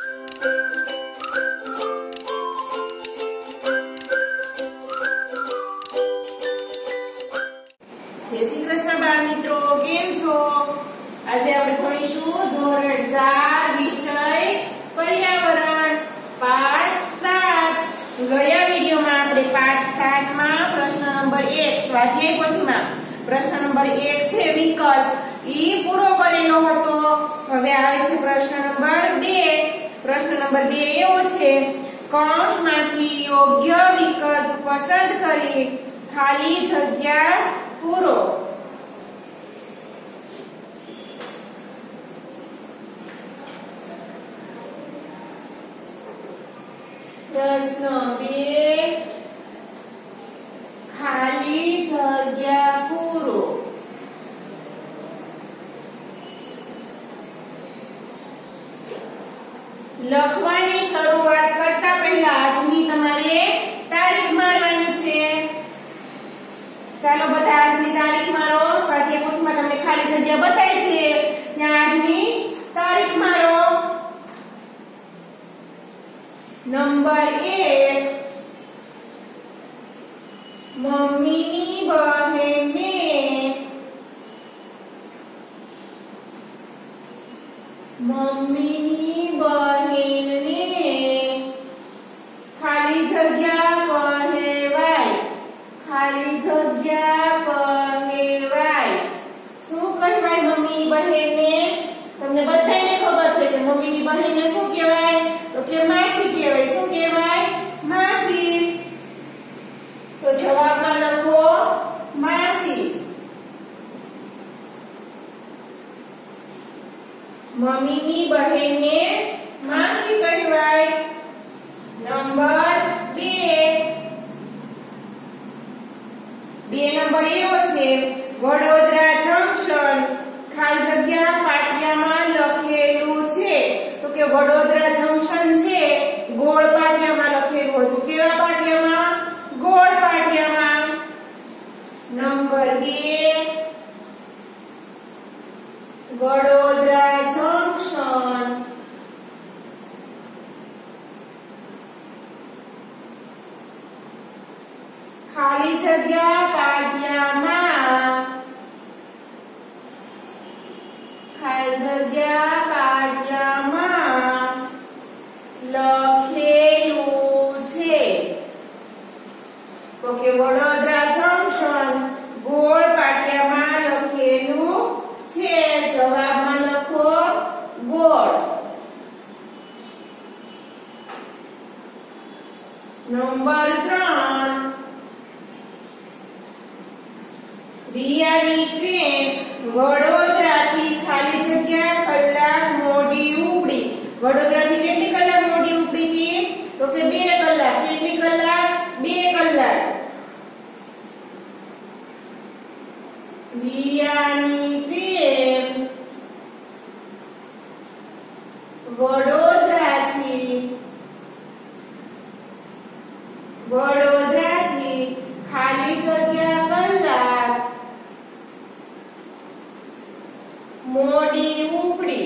जय श्री कृष्ण बाळ मित्रों, केम छो? आज આપણે ભણીશું ધોરણ 4 વિષય પર્યાવરણ પાઠ 7। ગયા વિડિયોમાં આપણે પાઠ 7 માં પ્રશ્ન નંબર 1 સ્વાધ્યાય પોથીમાં પ્રશ્ન નંબર 1 છે વિકલ્પ ઈ પૂરો કરેલો હતો। હવે આવે છે પ્રશ્ન નંબર 2। પ્રશ્ન નંબર 2 એવો છે કૌંસમાંથી યોગ્ય વિકલ્પ પસંદ કરી ખાલી જગ્યા પૂરો। प्रश्न 2 खाली जग्या पूरो। लखवानी शरूआत करता पहला આજની તમારે તારીખ મારવાની છે। ચાલો બધા આજની તારીખ મારો। સ્વાધ્યાય પોથીમાં તમને ખાલી જગ્યા બતાવી છે ત્યાં આજની તારીખ મારો। नंबर 1 मम्मीनी बहने खाली जग्या कहेवाय। खाली जग्या कहेवाय શું કહેવાય મમ્મીની બહેનને? તમને બધાને ખબર છે કે મમ્મીની બહેનને શું કહેવાય? તો કે માસી કહેવાય। શું કહેવાય? માસી। તો જવાબમાં લખો માસી। મમ્મીની બહેનને માસી કહેવાય। નંબર 2 નંબર એવો છે વડોદરા જંકશન ખાલી જગ્યા પાટિયામાં લખેલું છે। તો કે વડોદરા જંકશન છે ગોળ પાટિયામાં લખેલું હતું। કેવા પાટિયામાં? ગોળ પાટિયામાં। નંબર 2 વડોદરા જંકશન ખાલી જગ્યા પાટિયામાં લખેલું છે। તો કે વડોદરા જંકશન ગોળ પાટિયામાં લખેલું છે। જવાબમાં લખો ગોળ। નંબર 3 રિયાની ટ્રેન વડોદરાથી ખાલી જગ્યા કલાક મોડી ઉપડી। વડોદરાથી કેટલી કલાક મોડી ઉપડી હતી? તો કે 2 કલાક। કેટલી કલાક? 2 કલાક। રિયાની ટ્રેન વડોદરાથી ખાલી જગ્યા કલાક મોડી ઉપડી।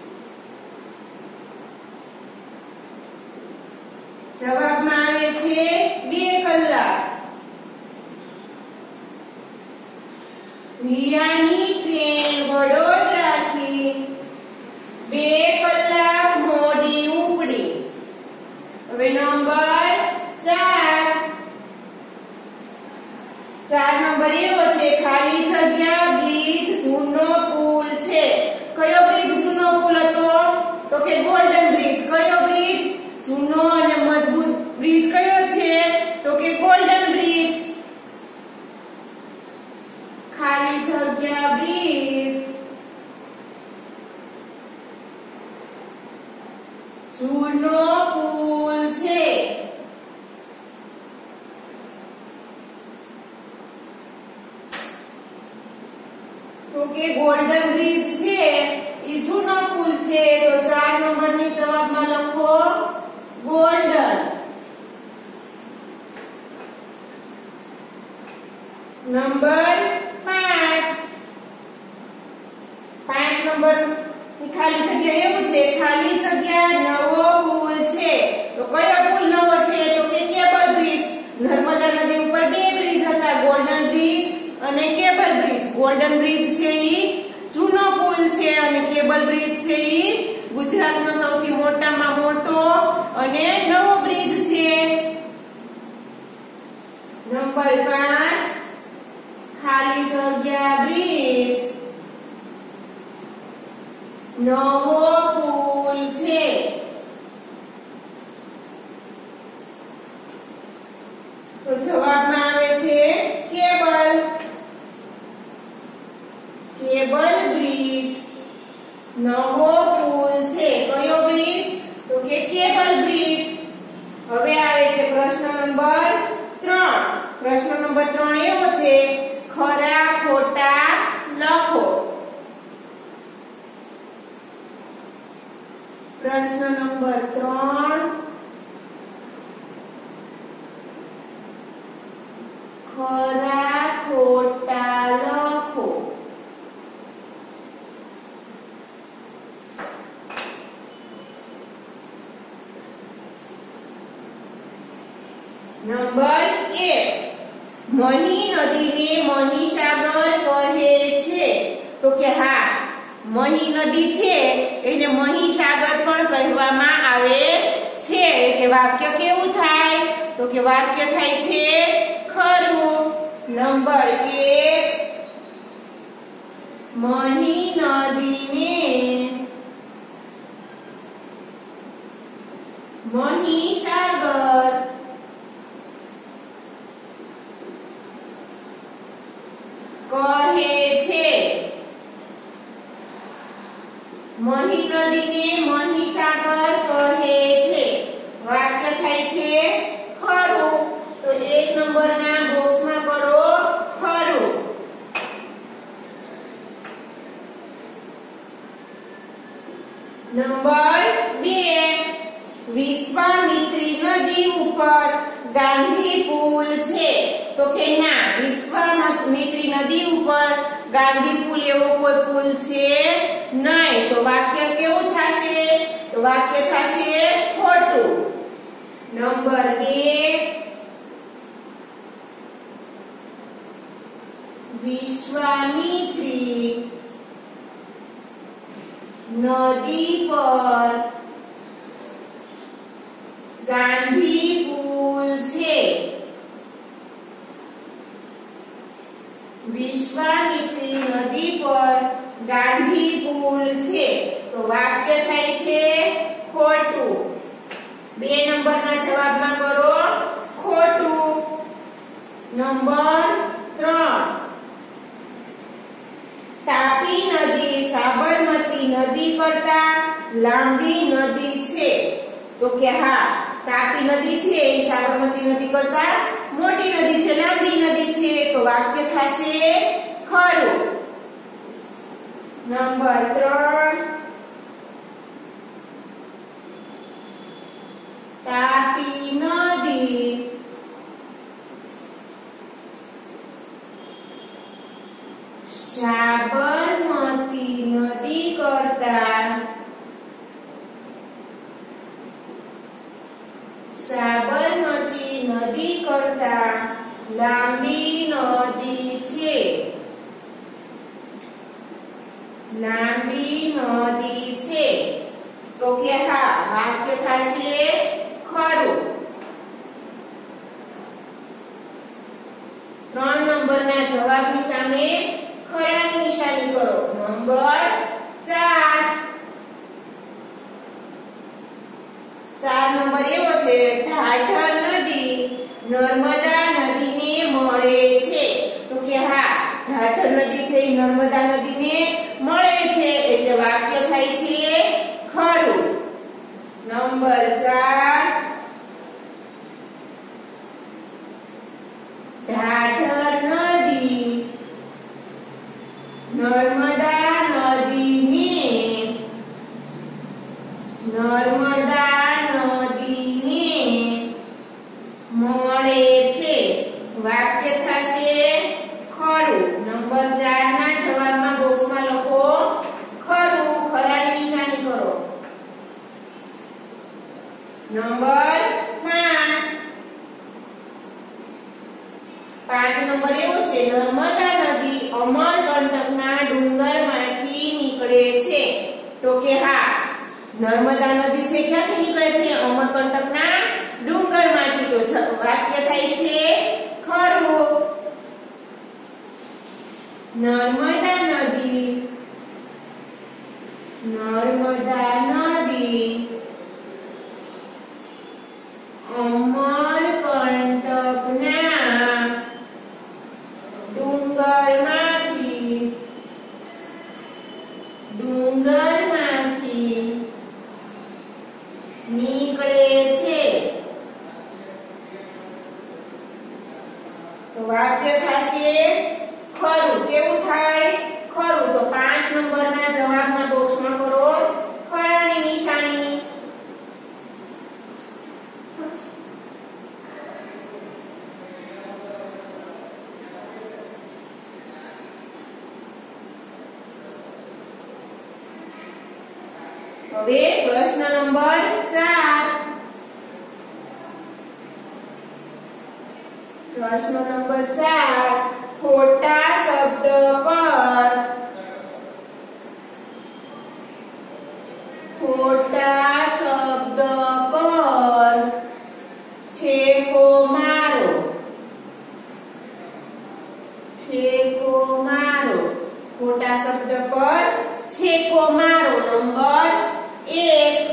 જવાબમાં આવે છે 2 કલાક। રિયાની ટ્રેન વડોદરાથી 2 કલાક મોડી ઉપડી। હવે નંબર 4 નંબર એવો છે ખાલી જગ્યા બ્રિજ જૂનો પુલ છે। કયો બ્રિજ જૂનો પુલ હતો? તો કે ગોલ્ડન બ્રિજ। કયો બ્રિજ? જૂનો અને મજબૂત બ્રિજ કયો છે? તો કે ગોલ્ડન બ્રિજ। ખાલી જગ્યા બ્રિજ જૂનો પુલ છે। તો કે ગોલ્ડન બ્રિજ છે એ જૂનો પુલ છે। તો 4 નંબરની જવાબમાં લખો ગોલ્ડન। નંબર 5 નંબર ખાલી જગ્યા એવું છે ખાલી જગ્યા નવો ગોલ્ડન બ્રિજ છે ઈ જૂનો પુલ છે અને કેબલ બ્રિજ છે ઈ ગુજરાતનો સૌથી મોટામાં મોટો અને નવો બ્રિજ છે. નંબર 5 ખાલી જગ્યા બ્રિજ નવો પુલ છે. તો જવાબમાં આવે છે કેબલ બ્રિજ નવો પુલ છે. કયો બ્રિજ? તો કે કેબલ બ્રિજ. હવે આવે છે પ્રશ્ન નંબર 3. પ્રશ્ન નંબર 3 એવો છે ખરા ખોટા લખો. પ્રશ્ન નંબર 3 ખરા ખોટા લખો. નંબર 1 મહી નદીને મહીસાગર કહે છે. તો કે હા, મહી નદી છે એને મહીસાગર પણ કહેવામાં આવે છે. એટલે વાક્ય કેવું થાય? તો કે વાક્ય થાય છે ખરું. નંબર 1 મહી નદીને મહીસાગર કહે છે. મહી નદીને મહીસાગર કહે છે. વાક્ય થાય છે ખરું. તો 1 નંબરના બોક્સમાં કરો ખરું. નંબર 2 વિશ્વામિત્રી નદી ઉપર ગાંધી પુલ છે. તો કે ના, વિશ્વામિત્રી નદી ઉપર ગાંધી પુલ એવો કોઈ પુલ છે નહીં. તો વાક્ય કેવું થશે? તો વાક્ય થશે ખોટું. નંબર 2 વિશ્વામિત્રી નદી પર ગાંધી પુલ છે. વિશ્વામિત્રી નદી પર ગાંધી પુલ છે. તો વાક્ય થાય છે ખોટું. 2 નંબરના જવાબમાં કરો ખોટું. નંબર 3 તાપી નદી સાબરમતી નદી કરતા લાંબી નદી છે. તો કે હા, તાપી નદી છે એ સાબરમતી નદી કરતા મોટી નદી છે, લાંબી નદી છે. તો વાક્ય થશે ખરું. નંબર 3 તાપી નદી સાબરમતી નદી કરતા લાંબી નદી છે. લાંબી નદી છે. તો કે હા, વાક્ય થશે ખરું. 3 નંબરના જવાબની સામે ખરાની નિશાની કરો. નંબર 4 નંબર એવો છે ઢાઢર નદી નર્મદા નદીને મળે છે. તો કે હા, ઢાઢર નદી છે એ નર્મદા નદીને મળે છે. એટલે વાક્ય થાય છે ખરું. નંબર 4 ઢાઢર નદી નર્મદા નદીને મળે છે. વાક્ય થશે ખરું. નંબર 4 ના જવાબમાં બોક્સમાં લખો ખરું. ખરાની નિશાની કરો. નંબર 5 નંબર એવો છે નર્મદા નદી અમરકંટકના ડુંગરમાંથી નીકળે છે તો કે હા નર્મદા નદી છે ક્યાંથી નીકળે છે અમરકંટકના ડુંગરમાંથી તો વાક્ય થાય છે ખરું નર્મદા નદી અમરકંટકના ડુંગરમાંથી નીકળે છે તો વાક્ય થશે ખરું કેવું થાય ખરું તો 5 નંબરના જવાબના બોક્સમાં કરો ખરાની નિશાની હવે પ્રશ્ન નંબર 4 પ્રશ્ન નંબર 4 ખોટા શબ્દ પર છેકો મારો ખોટા શબ્દ પર છેકો મારો નંબર 1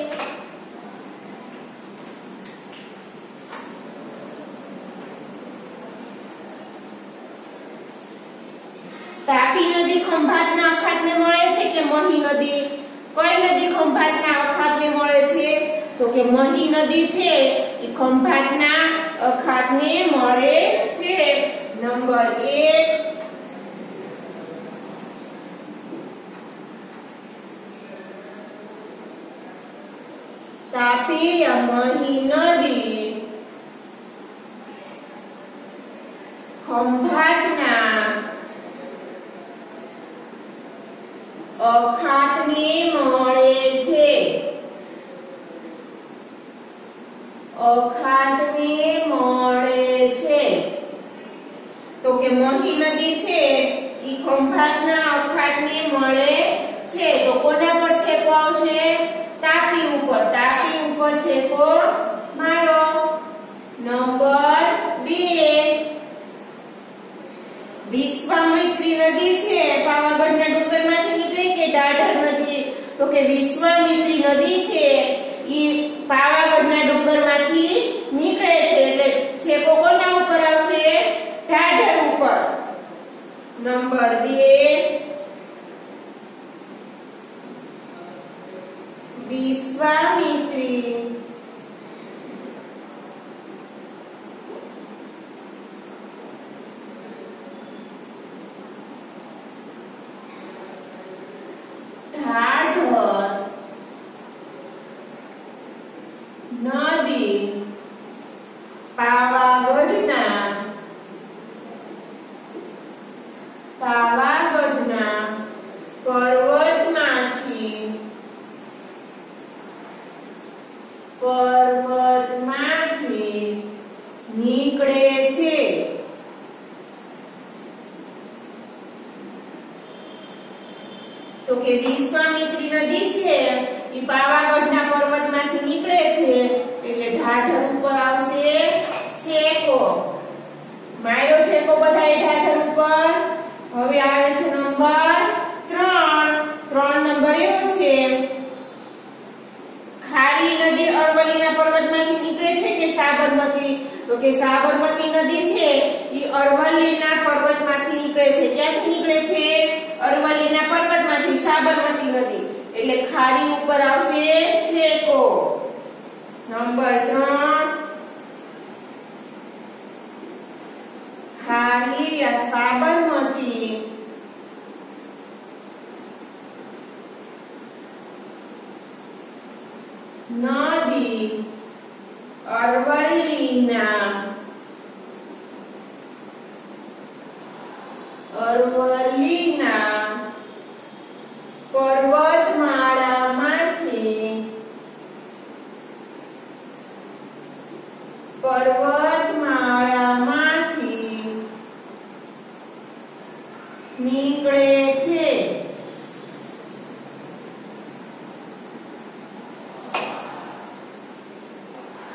તાપી નદી ખંભાતના અખાતને મળે છે કે મહી નદી કઈ નદી ખંભાતના અખાતને મળે છે તો કે મહી નદી છે એ ખંભાતના અખાતને મળે છે નંબર 1 તાપી મહી નદી ખંભાતના અખાતને મળે છે તો કે મહી નદી છે ઈ ખંભાતના અખાતને મળે છે તો કોના પર છેકો આવશે તાપી ઉપર છેકો મારો નંબર 2 વિશ્વામિત્રી નદી છે પાવાગઢના ડુંગરમાંથી નીકળે કે ઢાઢર નદી તો કે વિશ્વામિત્રી નદી છે ઈ પાવાગઢના ડુંગરમાંથી નીકળે છે એટલે છેકો કોના ઉપર આવશે ઢાઢર ઉપર નંબર 2 વિશ્વામિત્રી ઢાઢર નદી પાવાગઢના પર્વતમાંથી નીકળે છે તો કે વિશ્વામિત્રી નદી છે ઈ પાવાગઢના પર્વતમાંથી નીકળે છે એટલે ઢાઢર ઉપર આવશે છેકો માર્યો છેકો બધાએ ઢાઢર ઉપર હવે આવે છે નંબર 3 નંબર એવો છે ખારી નદી અરવલ્લીના પર્વતમાંથી નીકળે છે કે સાબરમતી તો કે સાબરમતી નદી છે ઈ અરવલ્લીના પર્વતમાંથી નીકળે છે ક્યાંથી નીકળે છે અરવલ્લીના પર્વતમાંથી સાબરમતી નદી એટલે ખારી ઉપર આવશે છેકો નંબર 3 ખારી યા સાબરમતી નદી અરવલ્લીના પર્વતમાળામાંથી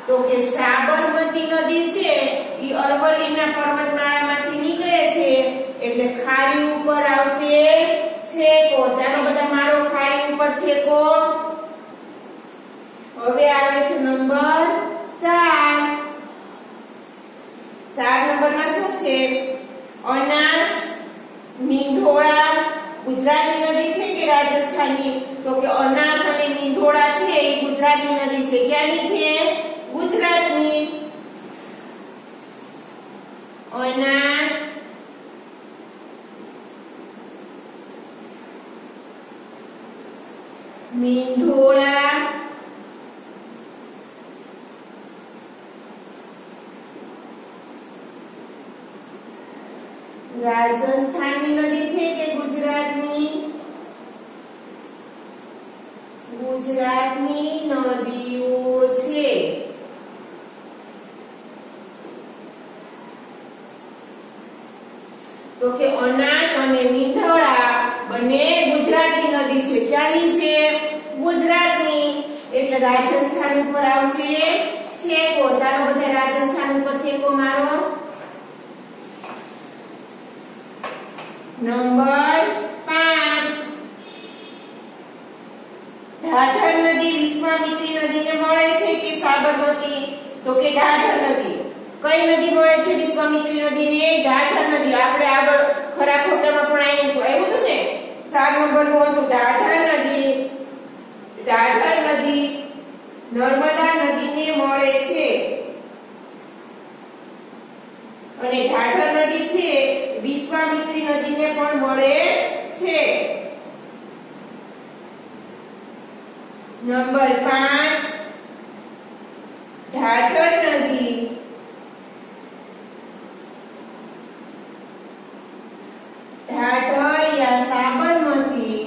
તો કે સાબરમતી નદી છે ઈ અરવલ્લીના પર્વતમાળામાંથી નીકળે છે એટલે ખાડી ઉપર આવશે છેકો. ચાલો બધા મારો ખાડી ઉપર છેકો. હવે આવે છે નંબર 4. 4 નંબરમાં શું છે? અનાસ, મીંઢોળા. ગુજરાતની નદી છે કે રાજસ્થાનની? તો કે અનાસ અને મીંઢોળા છે એ ગુજરાતની નદી છે. ક્યાંની છે? ગુજરાતની. અનાસ, મીંઢોળા, રાજસ્થાનની નદી છે કે ગુજરાતની? ગુજરાતની નદીઓ છે. તો કે અનાસ અને મીંઢોળા બંને ગુજરાતની નદી છે. ક્યાંની છે? ગુજરાતની. એટલે રાજસ્થાન ઉપર આવશે છેકો. ચાલો બધા રાજસ્થાન ઉપર છેકો મારો. નંબર 5. ઢાઢર નદી વિશ્વામિત્રી નદીને મળે છે કે સાબરમતી? તો કે ઢાઢર નદી. કઈ નદી મળે છે વિશ્વામિત્રી નદીને? ઢાઢર નદી. આપણે આગળ ખરા ખોટામાં પણ આવ્યું હતું ને 4 નંબરનું હતું ઢાઢર નદી. ઢાઢર નદી નર્મદા નદીને મળે છે અને ઢાઢર નદી છે વિશ્વામિત્રી નદીને પણ મળે છે. નંબર 5. ઢાઢર નદી ઢાઢર યા સાબરમતી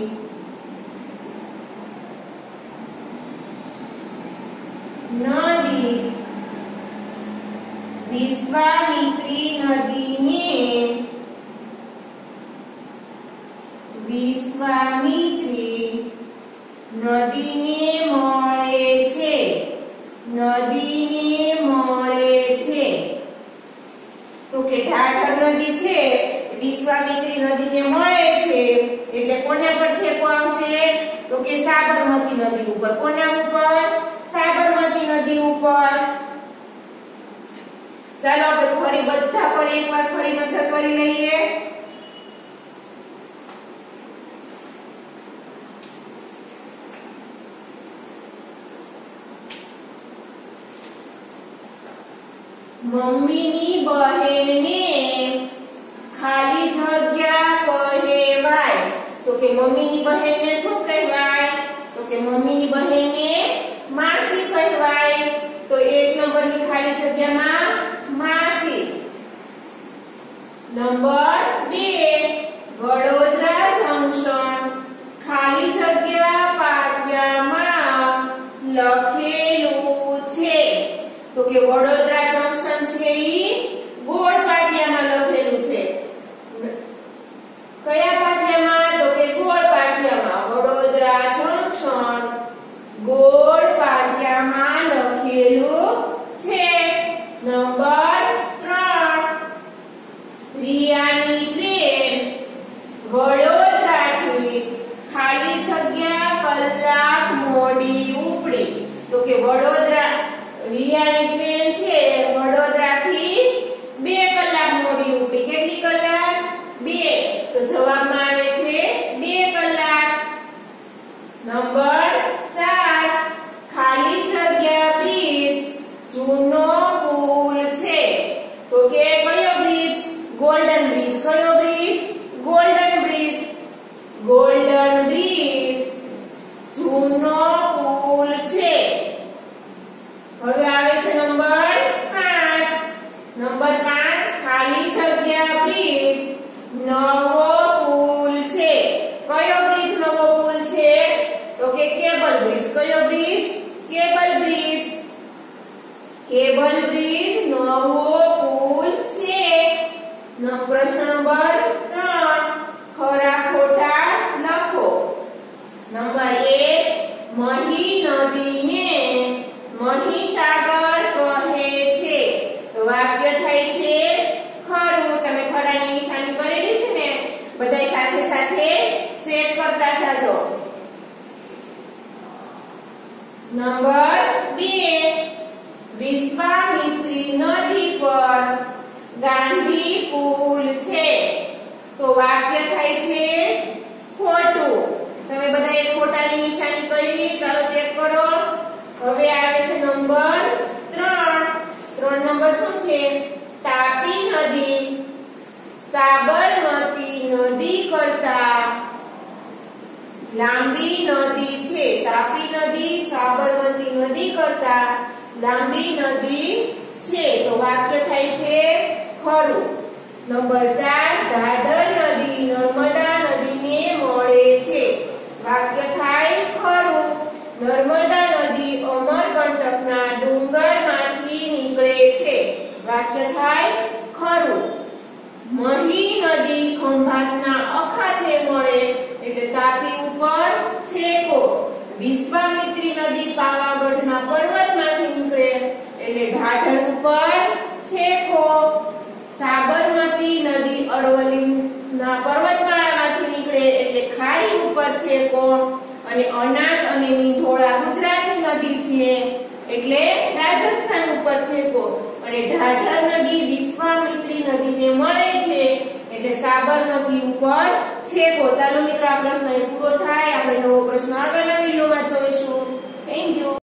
નદી વિશ્વામિત્રી નદીને મળે છે. નદીને મળે છે. તો કે ઢાઢર નદી છે વિશ્વામિત્રી નદીને મળે છે એટલે કોના પર છેકો આવશે? તો કે સાબરમતી નદી ઉપર. કોના ઉપર? સાબરમતી નદી ઉપર. ચાલો આપણે ફરી બધા પર એકવાર ફરી નજર કરી લઈએ. મમ્મીની બહેનને ખાલી જગ્યા કહેવાય. તો કે મમ્મીની બહેનને શું કહેવાય? તો કે મમ્મીની બહેનને માસી કહેવાય. તો 1 નંબરની ખાલી જગ્યામાં માસી. નંબર 2. વડોદરા જંકશન ખાલી જગ્યા પાટિયામાં લખેલું છે. તો કે વડોદરા જંકશન છે ઈ ગોળ પાટિયામાં લખેલું છે. કયા પાટિયામાં? તો કે ગોળ પાટિયામાં. વડોદરા જંકશન ગોળ પાટિયામાં લખેલું છે. નંબર 3. રિયાની ટ્રેન વડોદરાથી ખાલી જગ્યા કલાક મોડી ઉપડી. તો કે વડોદરા રિયાની ટ્રેન છે વડોદરાથી 2 કલાક મોડી ઉપડી. કેટલી કલાક? 2. તો જવાબમાં આવે છે 2 કલાક. નંબર 4. ખાલી જગ્યા બ્રિજ જૂનો પુલ છે. તો કે કયો બ્રિજ? Golden bridge. કયો bridge? Golden bridge. Golden bridge જૂનો પુલ છે. હવે આવે છે નંબર 5. નંબર 5. ખાલી જગ્યા બ્રિજ નવો પુલ છે. કયો બ્રિજ નવો પુલ છે? તો કે કેબલ બ્રિજ. કયો bridge? Cable bridge. Cable bridge નવો પુલ છે. પ્રશ્ન નંબર 3. ખરા ખોટા લખો. નંબર 1. મહી નદીને મહીસાગર થાય છે ખોટું. તમે બધાએ ખોટાની નિશાની કરી, ચાલો ચેક કરો. હવે આવે છે નંબર 3. 3 નંબર શું છે? તાપી નદી સાબરમતી નદી કરતા લાંબી નદી છે. તાપી નદી સાબરમતી નદી કરતા લાંબી નદી છે. તો વાક્ય થાય છે ખરું. નંબર 4 ઢાઢર નદી નર્મદા નદીને મળે છે. વાક્ય થાય ખરું. નર્મદા નદી અમરકંટકના ડુંગરમાંથી નીકળે છે. વાક્ય થાય ખરું. મહી નદી ખંભાતના અખાતે મળે એટલે તાપી ઉપર છેકો. વિશ્વામિત્રી નદી પાવાગઢના પર્વતમાંથી નીકળે એટલે ઢાઢર ઉપર છેકો. સાબરમતી નદી અરવલ્લીના પર્વતમાળામાંથી નીકળે એટલે ખાઈ ઉપર છેકો. અને અનાસ અને નિધોળા ગુજરાતની નદી છે એટલે રાજસ્થાન ઉપર છેકો. અને ઢાઢર નદી વિશ્વામિત્રી નદીને મળે છે એટલે સાબરમતી ઉપર છેકો. ચાલો મિત્રો, આ પ્રશ્ન પૂરો થાય. આપણે નવો પ્રશ્ન આગળના વિડીયોમાં જોઈશું. Thank you.